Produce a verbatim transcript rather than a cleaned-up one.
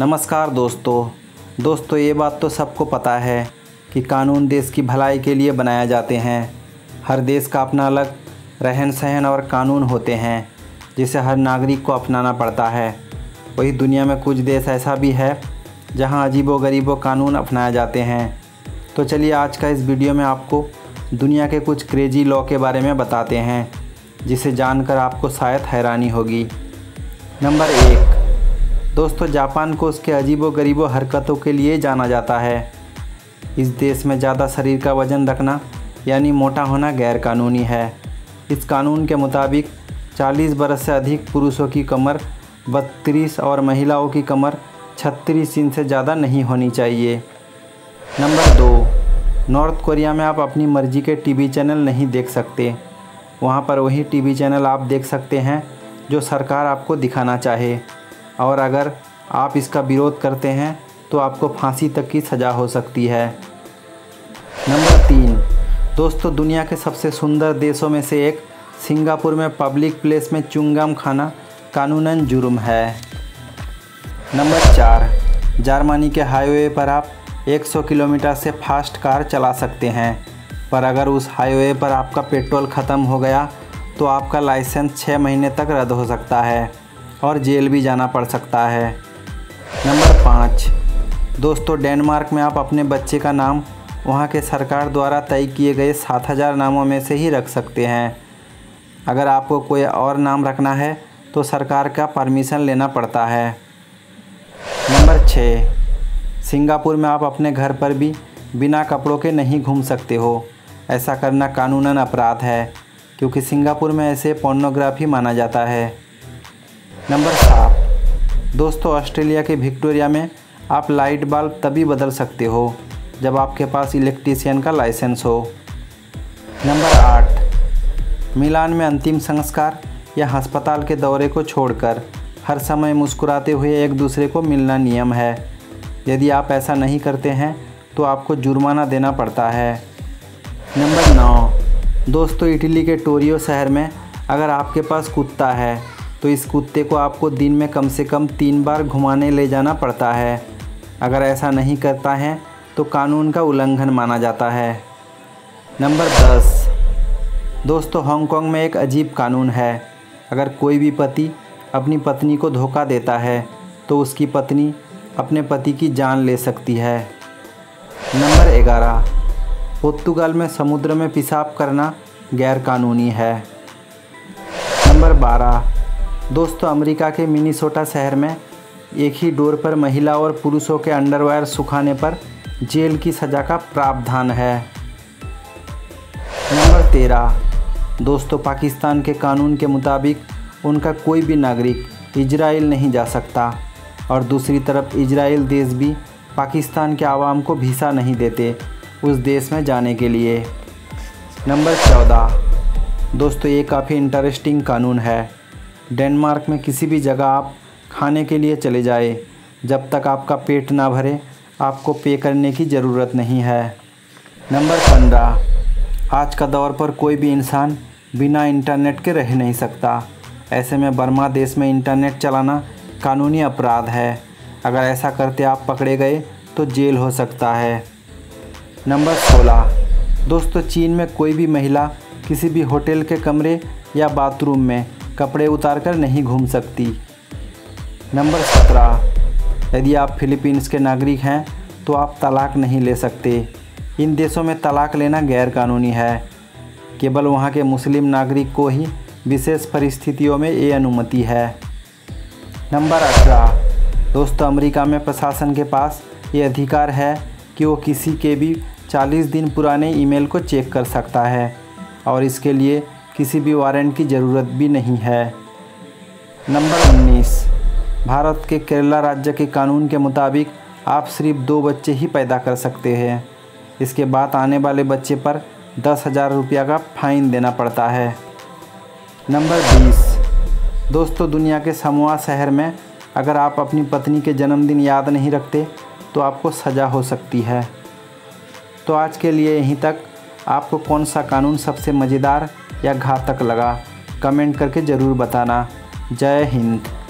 नमस्कार दोस्तों दोस्तों ये बात तो सबको पता है कि कानून देश की भलाई के लिए बनाए जाते हैं। हर देश का अपना अलग रहन सहन और कानून होते हैं जिसे हर नागरिक को अपनाना पड़ता है। वही दुनिया में कुछ देश ऐसा भी है जहां अजीबो-गरीबो कानून अपनाए जाते हैं। तो चलिए आज का इस वीडियो में आपको दुनिया के कुछ क्रेजी लॉ के बारे में बताते हैं जिसे जानकर आपको शायद हैरानी होगी। नंबर एक, दोस्तों जापान को उसके अजीबो-गरीबो हरकतों के लिए जाना जाता है। इस देश में ज़्यादा शरीर का वज़न रखना यानी मोटा होना गैर कानूनी है। इस कानून के मुताबिक चालीस बरस से अधिक पुरुषों की कमर बत्तीस और महिलाओं की कमर छत्तीस इंच से ज़्यादा नहीं होनी चाहिए। नंबर दो, नॉर्थ कोरिया में आप अपनी मर्ज़ी के टीवी चैनल नहीं देख सकते। वहाँ पर वही टीवी चैनल आप देख सकते हैं जो सरकार आपको दिखाना चाहे, और अगर आप इसका विरोध करते हैं तो आपको फांसी तक की सज़ा हो सकती है। नंबर तीन, दोस्तों दुनिया के सबसे सुंदर देशों में से एक सिंगापुर में पब्लिक प्लेस में च्युइंगम खाना कानूनन जुर्म है। नंबर चार, जर्मनी के हाईवे पर आप सौ किलोमीटर से फास्ट कार चला सकते हैं, पर अगर उस हाईवे पर आपका पेट्रोल ख़त्म हो गया तो आपका लाइसेंस छः महीने तक रद्द हो सकता है और जेल भी जाना पड़ सकता है। नंबर पाँच, दोस्तों डेनमार्क में आप अपने बच्चे का नाम वहाँ के सरकार द्वारा तय किए गए सात हज़ार नामों में से ही रख सकते हैं। अगर आपको कोई और नाम रखना है तो सरकार का परमिशन लेना पड़ता है। नंबर छः, सिंगापुर में आप अपने घर पर भी बिना कपड़ों के नहीं घूम सकते हो। ऐसा करना कानूनन अपराध है क्योंकि सिंगापुर में ऐसे पोर्नोग्राफी माना जाता है। नंबर सात, दोस्तों ऑस्ट्रेलिया के विक्टोरिया में आप लाइट बल्ब तभी बदल सकते हो जब आपके पास इलेक्ट्रीशियन का लाइसेंस हो। नंबर आठ, मिलान में अंतिम संस्कार या अस्पताल के दौरे को छोड़कर हर समय मुस्कुराते हुए एक दूसरे को मिलना नियम है। यदि आप ऐसा नहीं करते हैं तो आपको जुर्माना देना पड़ता है। नंबर नौ, दोस्तों इटली के टोरियो शहर में अगर आपके पास कुत्ता है तो इस कुत्ते को आपको दिन में कम से कम तीन बार घुमाने ले जाना पड़ता है। अगर ऐसा नहीं करता है तो कानून का उल्लंघन माना जाता है। नंबर दस, दोस्तों हांगकांग में एक अजीब कानून है। अगर कोई भी पति अपनी पत्नी को धोखा देता है तो उसकी पत्नी अपने पति की जान ले सकती है। नंबर ग्यारह, पुर्तगाल में समुद्र में पेशाब करना गैर कानूनी है। नंबर बारह, दोस्तों अमेरिका के मिनीसोटा शहर में एक ही डोर पर महिला और पुरुषों के अंडरवेयर सुखाने पर जेल की सज़ा का प्रावधान है। नंबर तेरह, दोस्तों पाकिस्तान के कानून के मुताबिक उनका कोई भी नागरिक इजराइल नहीं जा सकता, और दूसरी तरफ इजराइल देश भी पाकिस्तान के आवाम को वीज़ा नहीं देते उस देश में जाने के लिए। नंबर चौदह, दोस्तों ये काफ़ी इंटरेस्टिंग कानून है। डेनमार्क में किसी भी जगह आप खाने के लिए चले जाए, जब तक आपका पेट ना भरे आपको पे करने की ज़रूरत नहीं है। नंबर पंद्रह, आज का दौर पर कोई भी इंसान बिना इंटरनेट के रह नहीं सकता। ऐसे में बर्मा देश में इंटरनेट चलाना कानूनी अपराध है। अगर ऐसा करते आप पकड़े गए तो जेल हो सकता है। नंबर सोलह, दोस्तों चीन में कोई भी महिला किसी भी होटल के कमरे या बाथरूम में कपड़े उतारकर नहीं घूम सकती। नंबर सत्रह, यदि आप फिलीपींस के नागरिक हैं तो आप तलाक नहीं ले सकते। इन देशों में तलाक लेना गैर कानूनी है। केवल वहाँ के मुस्लिम नागरिक को ही विशेष परिस्थितियों में ये अनुमति है। नंबर अठारह, दोस्तों अमेरिका में प्रशासन के पास ये अधिकार है कि वो किसी के भी चालीस दिन पुराने ईमेल को चेक कर सकता है, और इसके लिए किसी भी वारंट की ज़रूरत भी नहीं है। नंबर उन्नीस, भारत के केरला राज्य के कानून के मुताबिक आप सिर्फ दो बच्चे ही पैदा कर सकते हैं। इसके बाद आने वाले बच्चे पर दस हज़ार रुपया का फाइन देना पड़ता है। नंबर बीस, दोस्तों दुनिया के समोआ शहर में अगर आप अपनी पत्नी के जन्मदिन याद नहीं रखते तो आपको सज़ा हो सकती है। तो आज के लिए यहीं तक। आपको कौन सा कानून सबसे मज़ेदार या घातक लगा कमेंट करके ज़रूर बताना। जय हिंद।